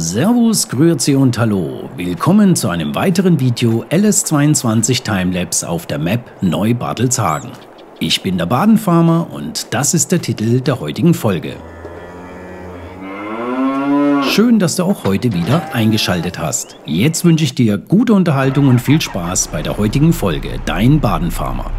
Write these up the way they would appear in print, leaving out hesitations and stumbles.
Servus, Grüezi und Hallo. Willkommen zu einem weiteren Video LS22 Timelapse auf der Map Neubadelshagen. Ich bin der Badenfarmer und das ist der Titel der heutigen Folge. Schön, dass du auch heute wieder eingeschaltet hast. Jetzt wünsche ich dir gute Unterhaltung und viel Spaß bei der heutigen Folge. Dein Badenfarmer.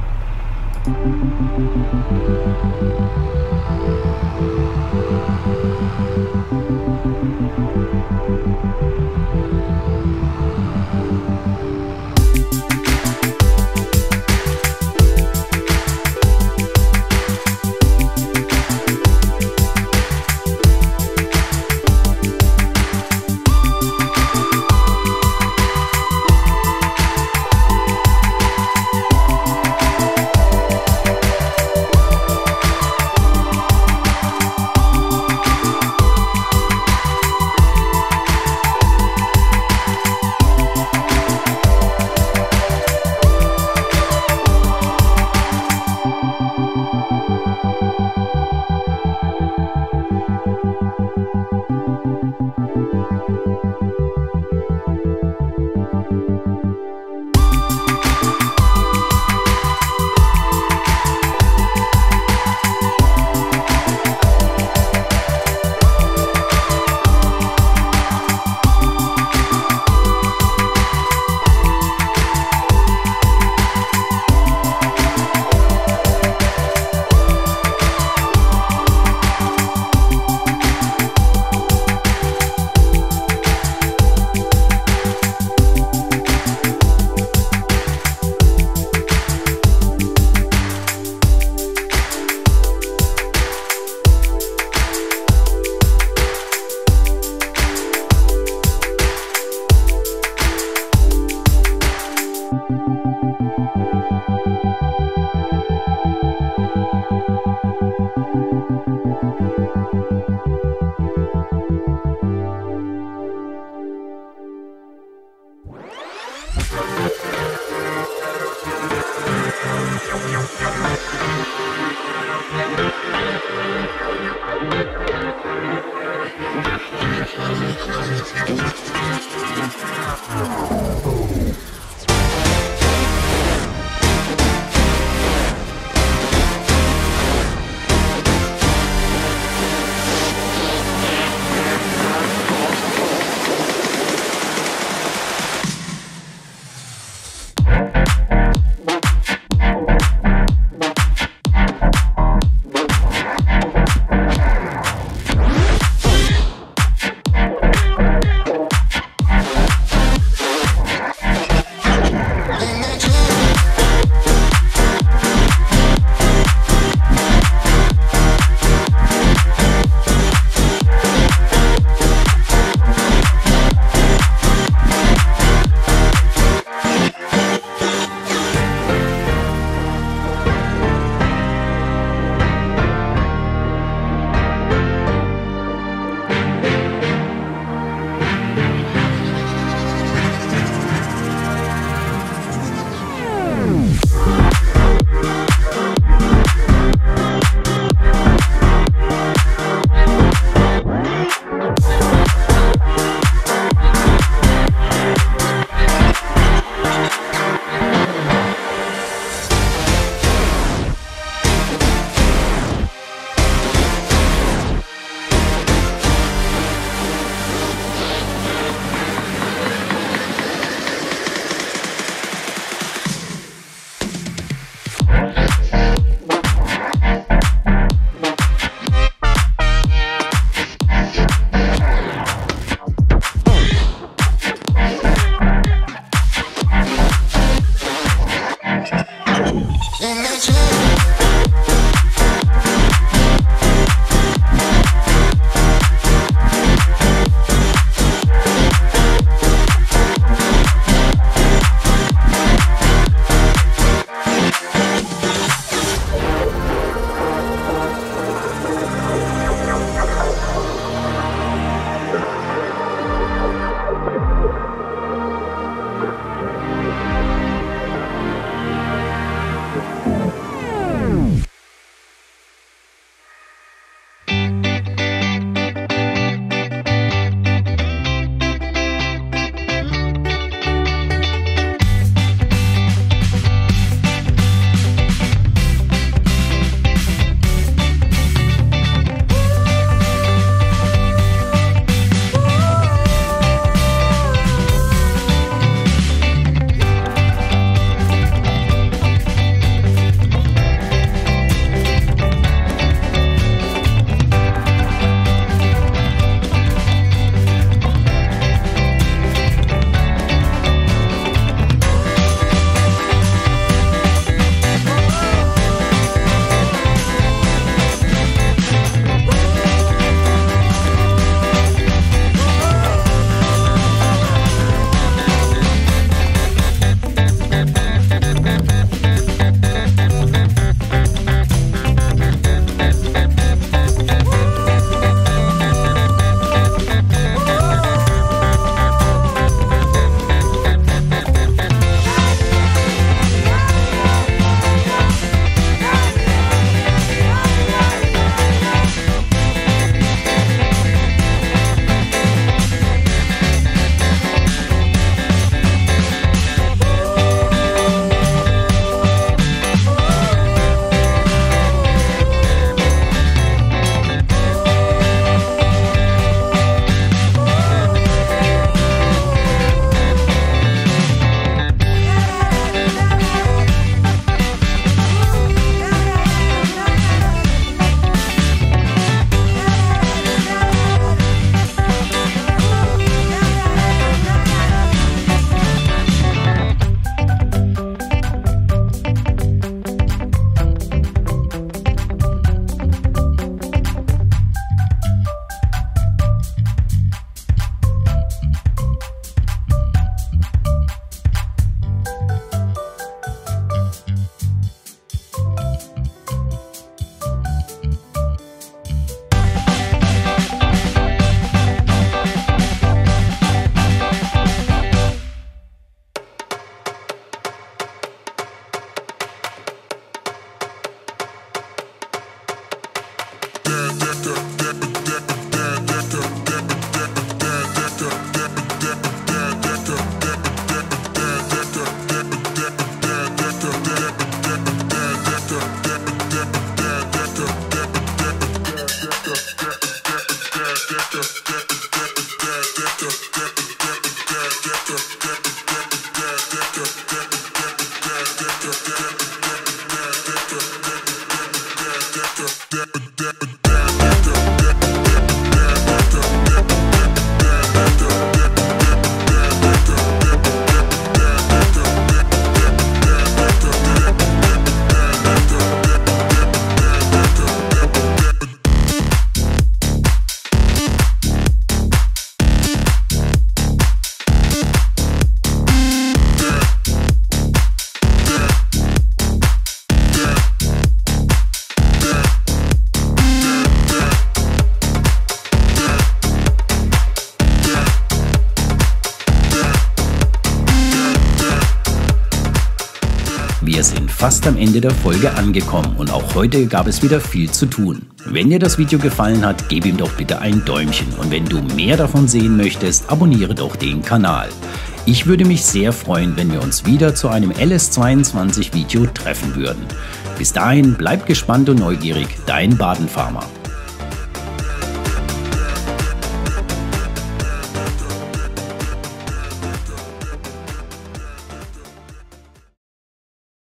sind fast am Ende der Folge angekommen und auch heute gab es wieder viel zu tun. Wenn dir das Video gefallen hat, gib ihm doch bitte ein Däumchen und wenn du mehr davon sehen möchtest, abonniere doch den Kanal. Ich würde mich sehr freuen, wenn wir uns wieder zu einem LS22 Video treffen würden. Bis dahin, bleib gespannt und neugierig, dein Badenfarmer.